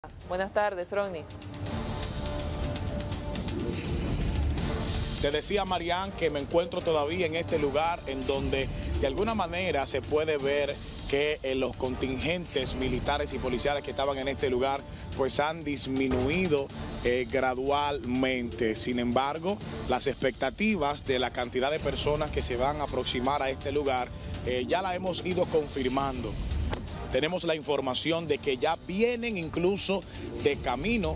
Buenas tardes, Ronnie. Te decía, Marian, que me encuentro todavía en este lugar en donde de alguna manera se puede ver que los contingentes militares y policiales que estaban en este lugar pues han disminuido gradualmente. Sin embargo, las expectativas de la cantidad de personas que se van a aproximar a este lugar ya la hemos ido confirmando. Tenemos la información de que ya vienen incluso de camino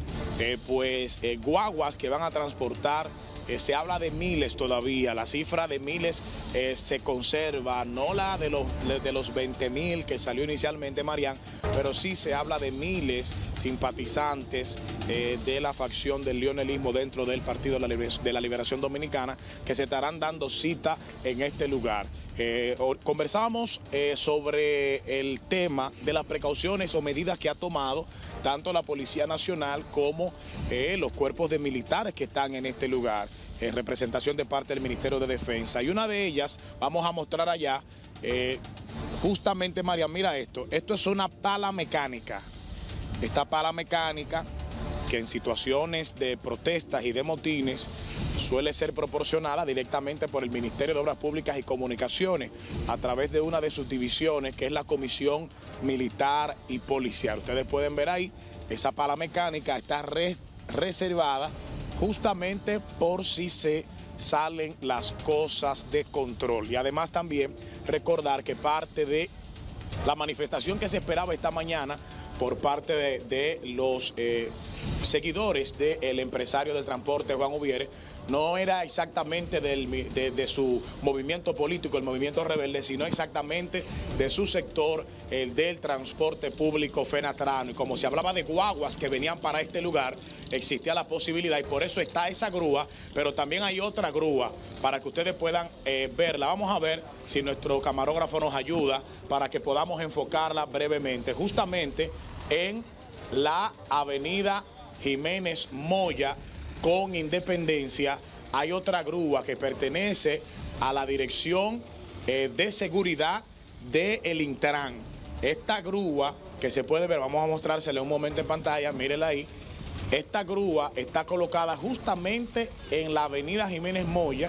guaguas que van a transportar. Se habla de miles todavía, la cifra de miles se conserva, no la de los 20.000 que salió inicialmente, Marian, pero sí se habla de miles simpatizantes de la facción del leonelismo dentro del Partido de la Liberación Dominicana que se estarán dando cita en este lugar. Conversábamos sobre el tema de las precauciones o medidas que ha tomado tanto la Policía Nacional como los cuerpos de militares que están en este lugar, en representación de parte del Ministerio de Defensa. Y una de ellas, vamos a mostrar allá, justamente, María, mira esto es una pala mecánica. Esta pala mecánica, que en situaciones de protestas y de motines suele ser proporcionada directamente por el Ministerio de Obras Públicas y Comunicaciones a través de una de sus divisiones, que es la Comisión Militar y Policial. Ustedes pueden ver ahí, esa pala mecánica está reservada justamente por si se salen las cosas de control. Y además también recordar que parte de la manifestación que se esperaba esta mañana por parte de los seguidores del empresario del transporte, Juan Ubiere, no era exactamente de su movimiento político, el movimiento rebelde, sino exactamente de su sector, el del transporte público fenatrano. Y como se hablaba de guaguas que venían para este lugar, existía la posibilidad, y por eso está esa grúa, pero también hay otra grúa para que ustedes puedan verla. Vamos a ver si nuestro camarógrafo nos ayuda para que podamos enfocarla brevemente, justamente en la avenida Jiménez Moya con Independencia. Hay otra grúa que pertenece a la Dirección de Seguridad del Intran. Esta grúa que se puede ver, vamos a mostrársela un momento en pantalla, mírenla ahí. Esta grúa está colocada justamente en la avenida Jiménez Moya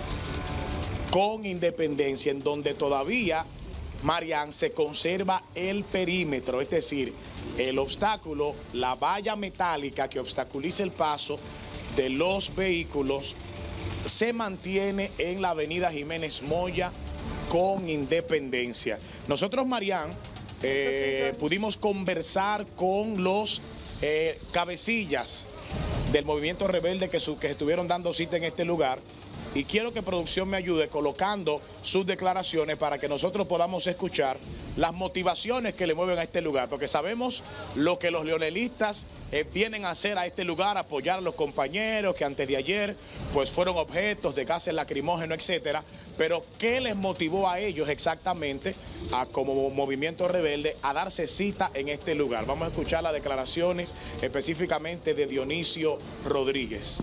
con Independencia, en donde todavía, Marian, se conserva el perímetro, es decir, el obstáculo, la valla metálica que obstaculiza el paso de los vehículos, se mantiene en la avenida Jiménez Moya con Independencia. Nosotros, Marian, pudimos conversar con los cabecillas del movimiento rebelde que estuvieron dando cita en este lugar, y quiero que producción me ayude colocando sus declaraciones para que nosotros podamos escuchar las motivaciones que le mueven a este lugar, porque sabemos lo que los leonelistas vienen a hacer a este lugar, apoyar a los compañeros que antes de ayer pues fueron objetos de gases lacrimógenos, etcétera. Pero ¿qué les motivó a ellos exactamente, como movimiento rebelde, a darse cita en este lugar? Vamos a escuchar las declaraciones específicamente de Dionisio Rodríguez.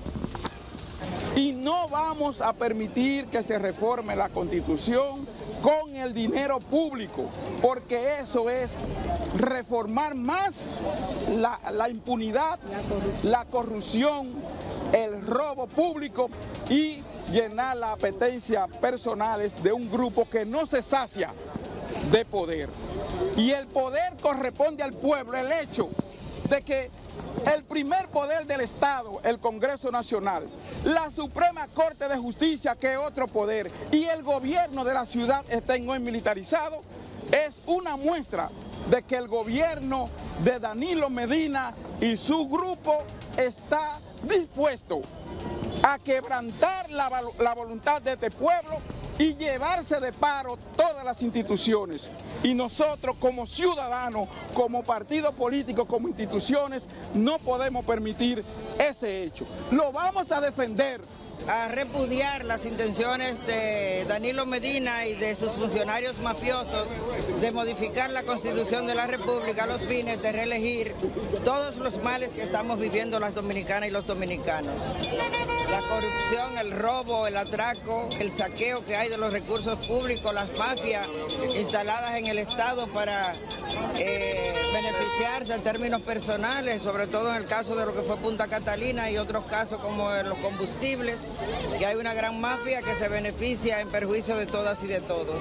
Y no vamos a permitir que se reforme la Constitución con el dinero público, porque eso es reformar más la impunidad, la corrupción, el robo público y llenar las apetencias personales de un grupo que no se sacia de poder. Y el poder corresponde al pueblo. El hecho de que el primer poder del Estado, el Congreso Nacional, la Suprema Corte de Justicia, que es otro poder, y el gobierno de la ciudad estén hoy militarizados, es una muestra de que el gobierno de Danilo Medina y su grupo está dispuesto a quebrantar la voluntad de este pueblo y llevarse de paro todas las instituciones. Y nosotros como ciudadanos, como partido político, como instituciones, no podemos permitir ese hecho. Lo vamos a defender. A repudiar las intenciones de Danilo Medina y de sus funcionarios mafiosos de modificar la Constitución de la República a los fines de reelegir todos los males que estamos viviendo las dominicanas y los dominicanos. La corrupción, el robo, el atraco, el saqueo que hay de los recursos públicos, las mafias instaladas en el Estado para beneficiarse en términos personales, sobre todo en el caso de lo que fue Punta Catalina y otros casos como los combustibles, que hay una gran mafia que se beneficia en perjuicio de todas y de todos.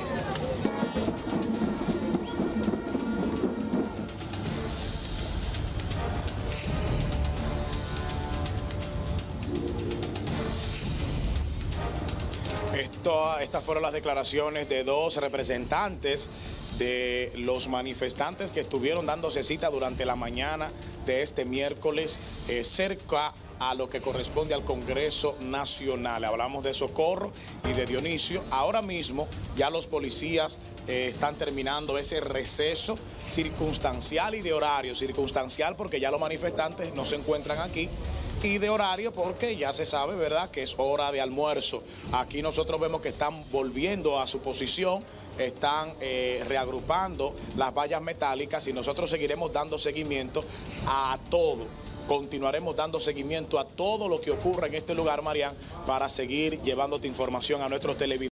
Estas fueron las declaraciones de dos representantes de los manifestantes que estuvieron dándose cita durante la mañana de este miércoles cerca a lo que corresponde al Congreso Nacional. Hablamos de Socorro y de Dionisio. Ahora mismo ya los policías están terminando ese receso circunstancial y de horario. Circunstancial porque ya los manifestantes no se encuentran aquí, y de horario porque ya se sabe, ¿verdad?, que es hora de almuerzo. Aquí nosotros vemos que están volviendo a su posición, están reagrupando las vallas metálicas y nosotros seguiremos dando seguimiento a todo. Continuaremos dando seguimiento a todo lo que ocurra en este lugar, Marian, para seguir llevándote información a nuestros televidentes.